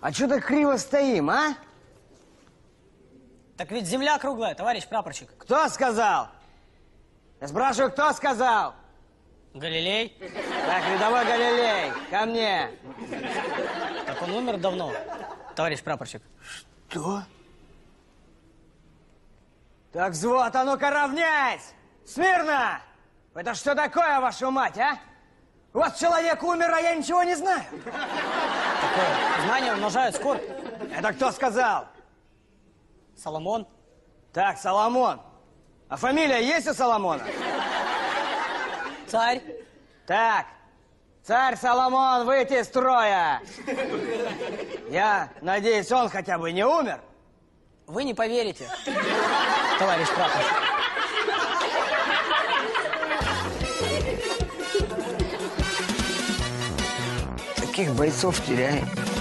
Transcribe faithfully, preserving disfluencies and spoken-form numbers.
А что так криво стоим, а? Так ведь земля круглая, товарищ прапорщик. Кто сказал? Я спрашиваю, кто сказал? Галилей. Так, рядовой Галилей, ко мне. Так он умер давно, товарищ прапорщик. Что? Так, взвод, а ну-ка равняйсь! Смирно! Это что такое, вашу мать, а? Вот человек умер, а я ничего не знаю. Такое знание умножает скорбь. Это кто сказал? Соломон. Так, Соломон. А фамилия есть у Соломона? Царь. Так, царь Соломон, выйти из строя. Я надеюсь, он хотя бы не умер? Вы не поверите, товарищ прапорщик. Таких бойцов теряем.